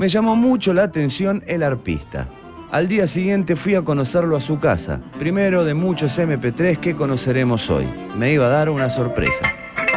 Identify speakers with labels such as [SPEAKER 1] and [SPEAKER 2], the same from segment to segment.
[SPEAKER 1] Me llamó mucho la atención el arpista. Al día siguiente fui a conocerlo a su casa, primero de muchos MP3 que conoceremos hoy. Me iba a dar una sorpresa.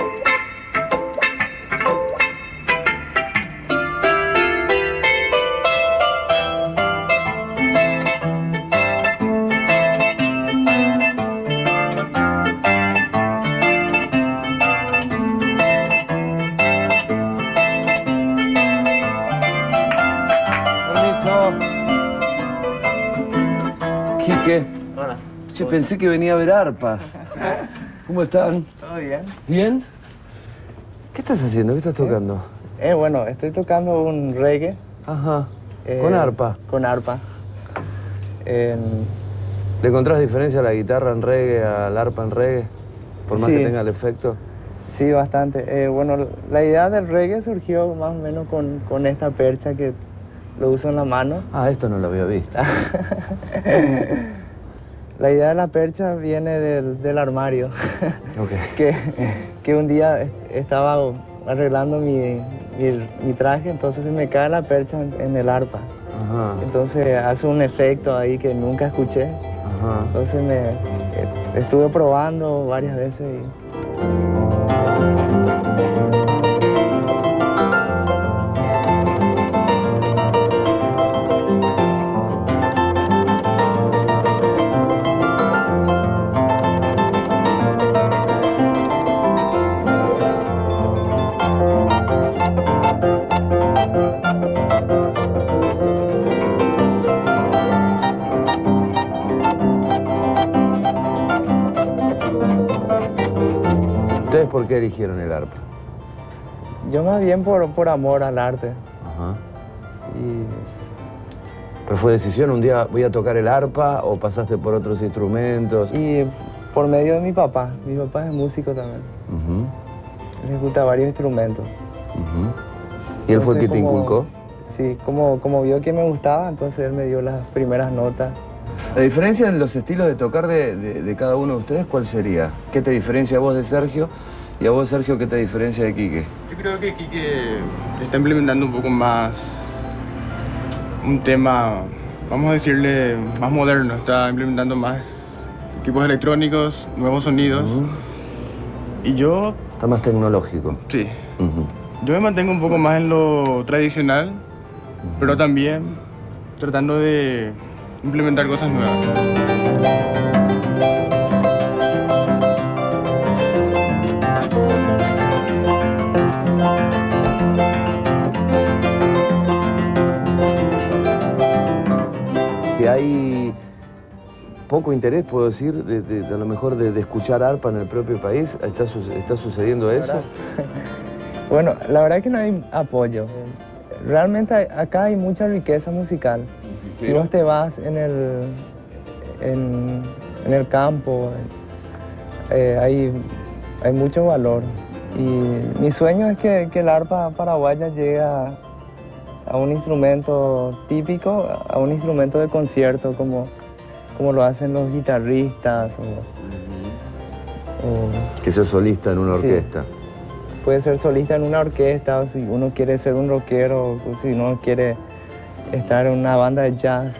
[SPEAKER 2] Quique.
[SPEAKER 3] Hola.
[SPEAKER 2] Che, pensé que venía a ver arpas. ¿Cómo están?
[SPEAKER 3] ¿Todo bien?
[SPEAKER 2] ¿Bien? ¿Qué estás haciendo? ¿Qué estás tocando?
[SPEAKER 3] Bueno, estoy tocando un reggae.
[SPEAKER 2] Ajá. ¿Con arpa?
[SPEAKER 3] Con arpa.
[SPEAKER 2] ¿Le encontrás diferencia a la guitarra en reggae, al arpa en reggae? Por más
[SPEAKER 3] Sí.
[SPEAKER 2] que tenga el efecto.
[SPEAKER 3] Sí, bastante. Bueno, la idea del reggae surgió más o menos con esta percha que lo uso en la mano.
[SPEAKER 2] Ah, esto no lo había visto.
[SPEAKER 3] La idea de la percha viene del armario.
[SPEAKER 2] Ok.
[SPEAKER 3] que un día estaba arreglando mi traje, entonces se me cae la percha en el arpa.
[SPEAKER 2] Ajá.
[SPEAKER 3] Entonces hace un efecto ahí que nunca escuché.
[SPEAKER 2] Ajá.
[SPEAKER 3] Entonces estuve probando varias veces y...
[SPEAKER 2] ¿Ustedes por qué eligieron el arpa?
[SPEAKER 3] Yo más bien por amor al arte.
[SPEAKER 2] Ajá.
[SPEAKER 3] Y
[SPEAKER 2] ¿Pero fue decisión un día voy a tocar el arpa o pasaste por otros instrumentos?
[SPEAKER 3] Y por medio de mi papá es músico también.
[SPEAKER 2] Ujú.
[SPEAKER 3] Le gusta varios instrumentos.
[SPEAKER 2] Ujú. ¿Y él fue el que te inculcó?
[SPEAKER 3] Sí, como vio que me gustaba, entonces él me dio las primeras notas.
[SPEAKER 2] La diferencia en los estilos de tocar de cada uno de ustedes, ¿cuál sería? ¿Qué te diferencia a vos de Sergio? Y a vos, Sergio, ¿qué te diferencia de Quique?
[SPEAKER 4] Yo creo que Quique está implementando un poco más un tema, vamos a decirle, más moderno. Está implementando más equipos electrónicos, nuevos sonidos. Y yo,
[SPEAKER 2] Está más tecnológico.
[SPEAKER 4] sí,
[SPEAKER 2] Ujú.
[SPEAKER 4] yo me mantengo un poco más en lo tradicional, pero también tratando de implementar cosas nuevas.
[SPEAKER 2] Y hay poco interés, puedo decir, a lo mejor de escuchar arpa en el propio país. ¿Está sucediendo eso?
[SPEAKER 3] Bueno, la verdad es que no hay apoyo. Realmente acá hay mucha riqueza musical. Si vos te vas en el campo, hay mucho valor. Y mi sueño es que el arpa paraguaya llegue a un instrumento típico, a un instrumento de concierto como lo hacen los guitarristas.
[SPEAKER 2] Que sea solista en una
[SPEAKER 3] Sí.
[SPEAKER 2] orquesta.
[SPEAKER 3] Puede ser solista en una orquesta, o si uno quiere ser un rockero, o si uno quiere estar en una banda de jazz.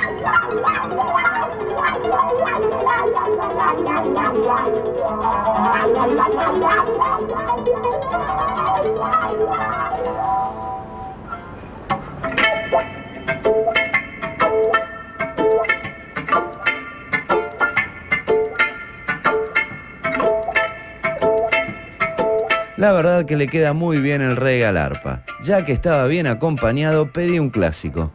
[SPEAKER 1] La verdad que le queda muy bien el reggae al arpa. Ya que estaba bien acompañado, pedí un clásico.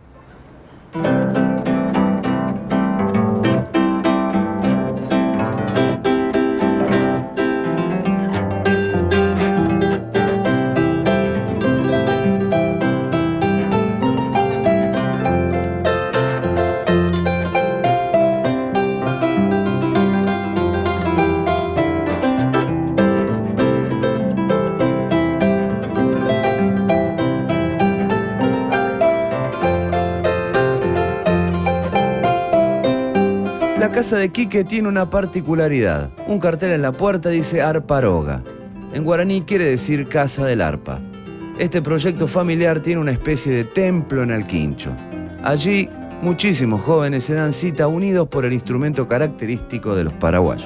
[SPEAKER 1] La casa de Quique tiene una particularidad. Un cartel en la puerta dice Arparoga. En guaraní quiere decir casa del arpa. Este proyecto familiar tiene una especie de templo en el Quincho. Allí, muchísimos jóvenes se dan cita unidos por el instrumento característico de los paraguayos.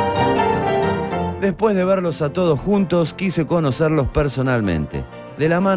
[SPEAKER 1] Después de verlos a todos juntos, quise conocerlos personalmente. De la mano